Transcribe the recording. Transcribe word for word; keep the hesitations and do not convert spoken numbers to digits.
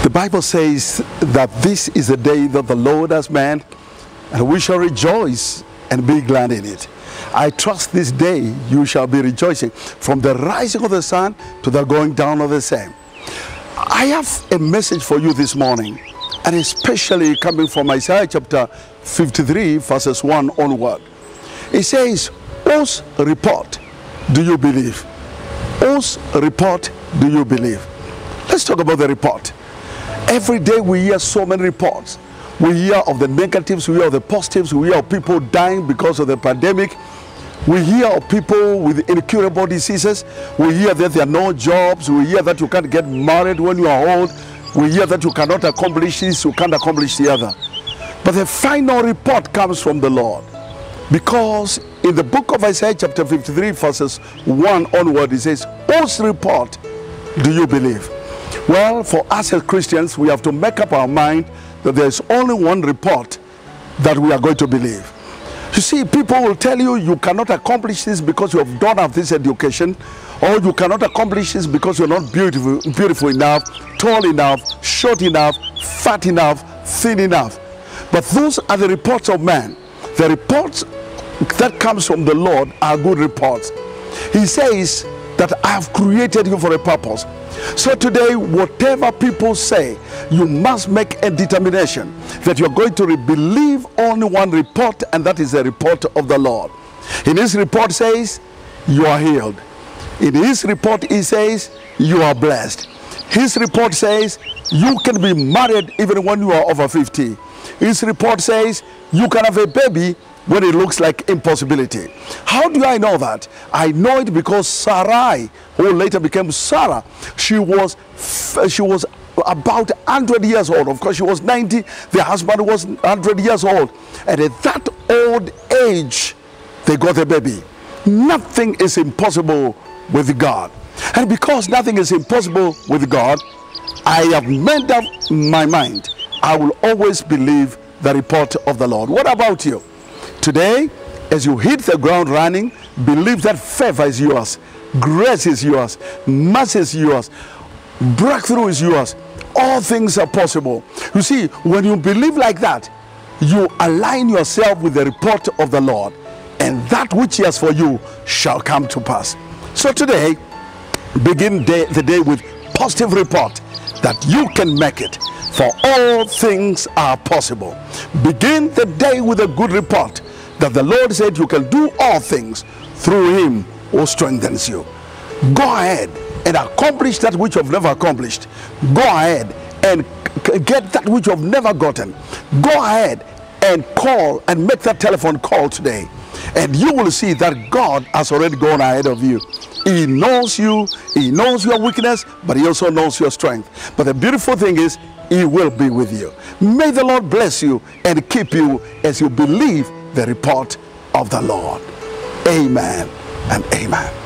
The Bible says that this is the day that the Lord has made, and we shall rejoice and be glad in it. I trust this day you shall be rejoicing from the rising of the sun to the going down of the same. I have a message for you this morning, and especially coming from Isaiah chapter fifty-three verses one onward. It says, whose report do you believe? Whose report do you believe? Let's talk about the report. Every day we hear so many reports. We hear of the negatives, we hear of the positives, we hear of people dying because of the pandemic. We hear of people with incurable diseases. We hear that there are no jobs. We hear that you can't get married when you are old. We hear that you cannot accomplish this, you can't accomplish the other. But the final report comes from the Lord. Because in the book of Isaiah chapter fifty-three verses one onward, it says, whose report do you believe? Well, for us as Christians, we have to make up our mind that there is only one report that we are going to believe. You see, people will tell you you cannot accomplish this because you have don't have this education, or you cannot accomplish this because you're not beautiful, beautiful enough, tall enough, short enough, fat enough, thin enough. But those are the reports of man. The reports that comes from the Lord are good reports. He says that I have created you for a purpose. So today, whatever people say, you must make a determination that you're going to believe only one report, and that is the report of the Lord. In his report says, you are healed. In his report, he says, you are blessed. His report says, you can be married even when you are over fifty. His report says, you can have a baby when it looks like impossibility. How do I know that? I know it because Sarai, who later became Sarah, she was she was about one hundred years old. Of course, she was ninety. The husband was one hundred years old. And at that old age, they got a baby. Nothing is impossible with God. And because nothing is impossible with God, I have made up my mind. I will always believe the report of the Lord. What about you? Today, as you hit the ground running, believe that favor is yours, grace is yours, mercy is yours, breakthrough is yours. All things are possible. You see, when you believe like that, you align yourself with the report of the Lord, and that which he has for you shall come to pass. So today, begin day, the day with positive report that you can make it. For all things are possible. Begin the day with a good report that the Lord said you can do all things through him who strengthens you. Go ahead and accomplish that which you've never accomplished. Go ahead and get that which you've never gotten. Go ahead and call and make that telephone call today. And you will see that God has already gone ahead of you. He knows you, he knows your weakness, but he also knows your strength. But the beautiful thing is, he will be with you. May the Lord bless you and keep you as you believe the report of the Lord. Amen and amen.